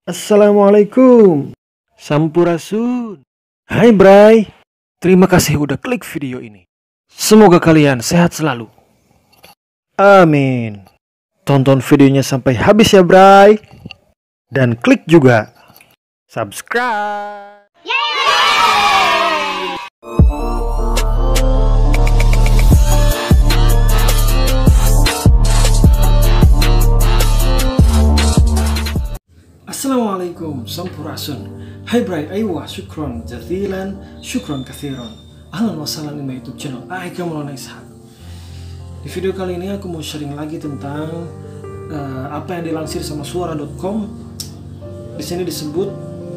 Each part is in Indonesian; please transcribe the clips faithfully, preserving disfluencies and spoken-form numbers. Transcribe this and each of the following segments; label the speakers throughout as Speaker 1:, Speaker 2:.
Speaker 1: Assalamualaikum, Sampurasun. Hai Bray, terima kasih udah klik video ini. Semoga kalian sehat selalu. Amin. Tonton videonya sampai habis ya Bray. Dan klik juga subscribe. Assalamualaikum, Sampurasun. Hai Bray, aywa, syukron, jazilan, syukron kathiron. Ahlan wa sahlan di YouTube channel Aika Maulana Ishaq. Di video kali ini aku mau sharing lagi tentang uh, apa yang dilansir sama suara dot com. Di sini disebut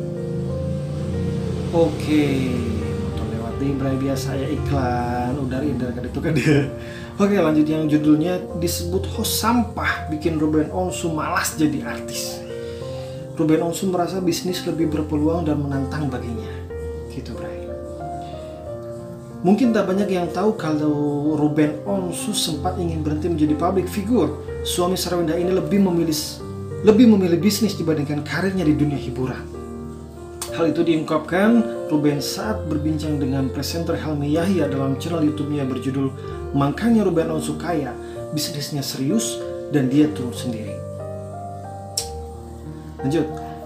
Speaker 1: oke, okay, motor lewat di Bray biasa ya iklan, udah udah kan itu kan dia. Oke, lanjut yang judulnya disebut host sampah bikin Ruben Onsu malas jadi artis. Ruben Onsu merasa bisnis lebih berpeluang dan menantang baginya, gitu Bray. Mungkin tak banyak yang tahu kalau Ruben Onsu sempat ingin berhenti menjadi public figure. Suami Sarawenda ini lebih memilih lebih memilih bisnis dibandingkan karirnya di dunia hiburan. Hal itu diungkapkan Ruben saat berbincang dengan presenter Helmi Yahya dalam channel YouTube-nya berjudul Makanya Ruben Onsu Kaya, bisnisnya serius dan dia turun sendiri. Lanjut,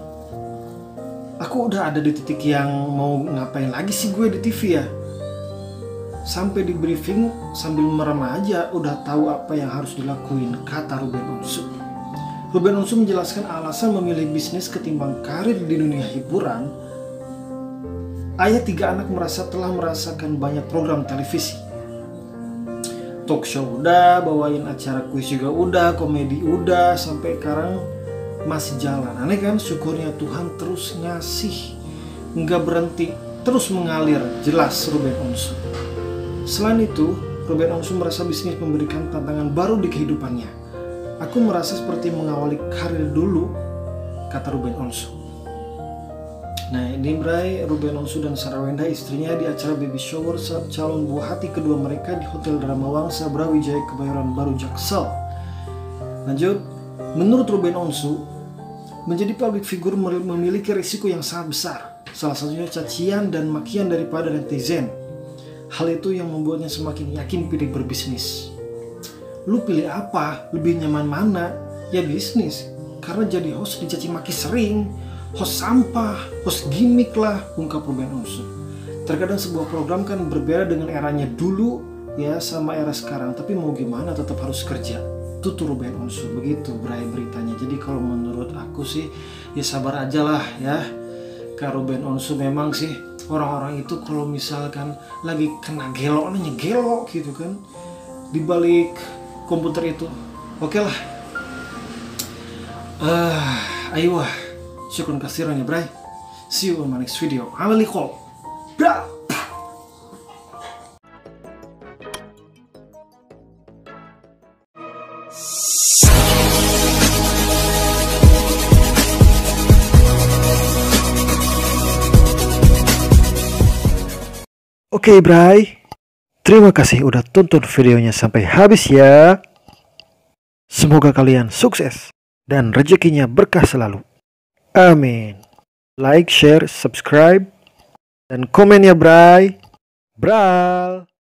Speaker 1: aku udah ada di titik yang mau ngapain lagi sih gue di T V ya. Sampai di briefing sambil merem aja udah tahu apa yang harus dilakuin, kata Ruben Onsu. Ruben Onsu menjelaskan alasan memilih bisnis ketimbang karir di dunia hiburan. Ayah tiga anak merasa telah merasakan banyak program televisi. Talk show udah, bawain acara kuis juga udah, komedi udah, sampai sekarang masih jalan. Aneh kan, syukurnya Tuhan terus ngasih, nggak berhenti, terus mengalir, jelas Ruben Onsu. Selain itu, Ruben Onsu merasa bisnis memberikan tantangan baru di kehidupannya. Aku merasa seperti mengawali karir dulu, kata Ruben Onsu. Nah ini Bray, Ruben Onsu dan Sarawenda istrinya di acara baby shower saat calon buah hati kedua mereka di Hotel Drama Wangsa Brawijaya Kebayoran Baru Jaksel. Lanjut, menurut Ruben Onsu, menjadi public figure memiliki risiko yang sangat besar, salah satunya cacian dan makian daripada netizen. Hal itu yang membuatnya semakin yakin pilih berbisnis. Lu pilih apa? Lebih nyaman mana? Ya bisnis, karena jadi host dicaci maki sering, host sampah, host gimmick lah, ungkap Ruben Onsu. Terkadang sebuah program kan berbeda dengan eranya dulu ya sama era sekarang, tapi mau gimana tetap harus kerja. Tutur Ruben Onsu, begitu Bray beritanya. Jadi kalau menurut aku sih ya sabar aja lah ya. Kak Ruben Onsu memang sih orang-orang itu kalau misalkan lagi kena gelo nanya gelo gitu kan di balik komputer itu. Oke lah. Ah, uh, ayo syukur kasirannya Bray. See you on my next video. Amalikol. Bra. Oke okay, Bray, terima kasih udah tonton videonya sampai habis ya. Semoga kalian sukses dan rezekinya berkah selalu. Amin. Like, share, subscribe, dan komen ya Bray. Bral.